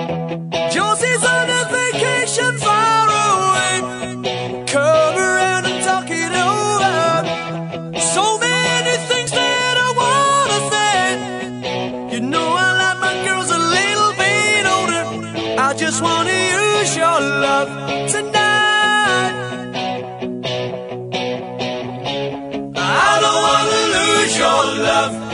Josie's on a vacation far away. Come around and talk it over. So many things that I wanna say. You know I like my girls a little bit older. I just wanna use your love tonight. I don't wanna lose your love.